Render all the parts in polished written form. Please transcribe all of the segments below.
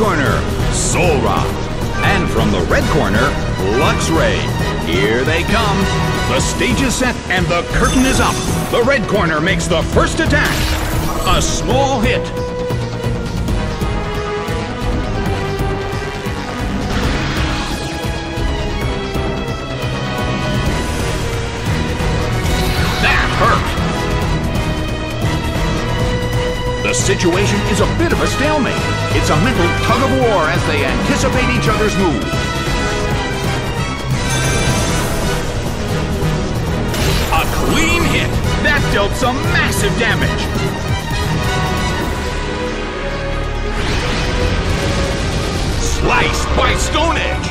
corner, Solrock. And from the red corner, Luxray. Here they come. The stage is set and the curtain is up. The red corner makes the first attack. A small hit. That hurt. The situation is a bit of a stalemate. It's a mental tug of war as they anticipate each other's move. A clean hit! That dealt some massive damage. Sliced by Stone Edge.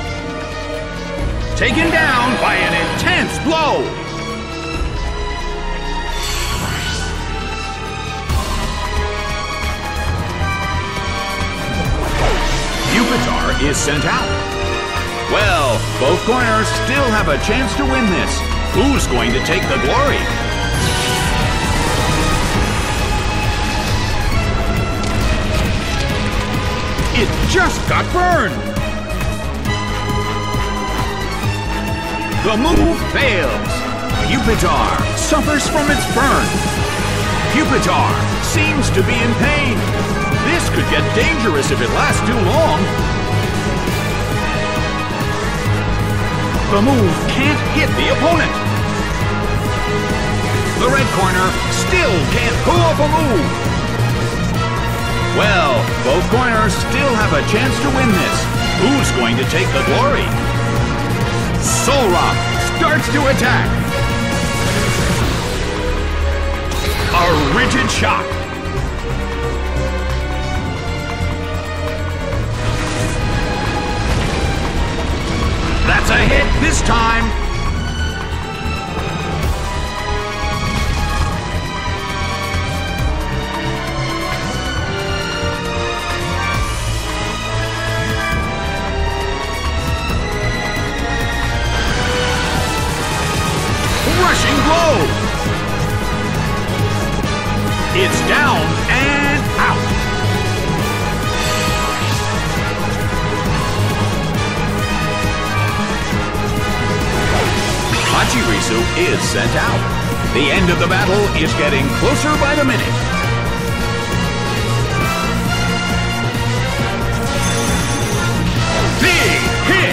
Taken down by an intense blow. Pupitar is sent out. Well, both corners still have a chance to win this. Who's going to take the glory? It just got burned. The move fails. Pupitar suffers from its burn. Pupitar seems to be in pain. This could get dangerous if it lasts too long. The move can't hit the opponent. The red corner still can't pull off a move. Well, both corners still have a chance to win this. Who's going to take the glory? Solrock starts to attack. A rigid shot. That's a hit this time. Rushing blow. It's down and out. Pachirisu is sent out. The end of the battle is getting closer by the minute. Big hit!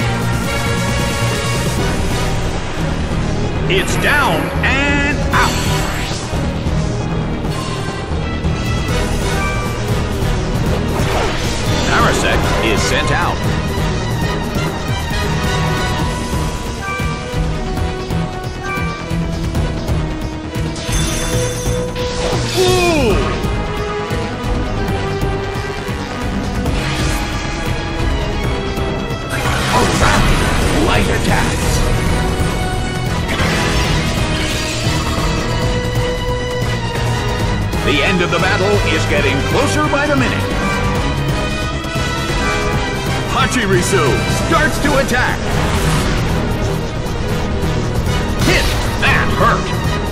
It's down and out. Parasect is sent out. Light attacks. The end of the battle is getting closer by the minute. Pachirisu starts to attack. Hit! That hurt.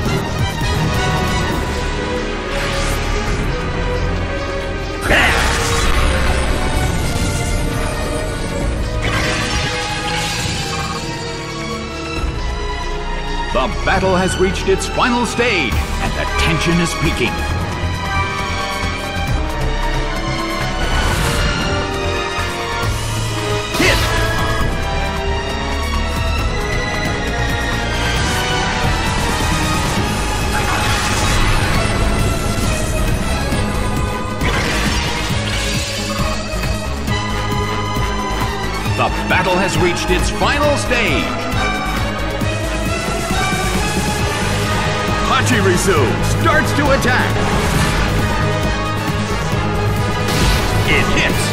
The battle has reached its final stage, and the tension is peaking. Hit! The battle has reached its final stage. Pachirisu starts to attack. It hits.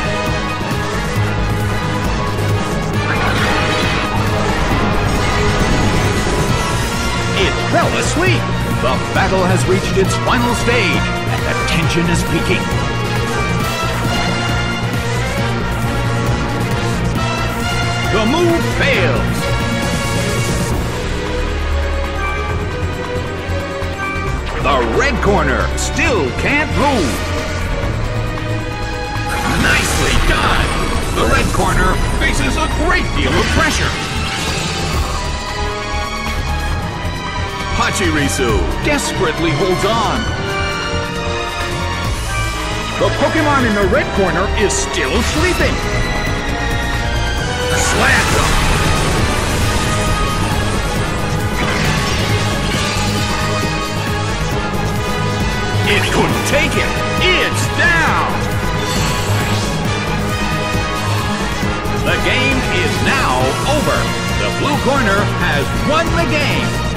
It fell asleep. The battle has reached its final stage, and the tension is peaking. The move fails. The red corner still can't move. Nicely done! The red corner faces a great deal of pressure. Pachirisu desperately holds on. The Pokemon in the red corner is still sleeping. Slap them! It couldn't take it! It's down! The game is now over. The blue corner has won the game.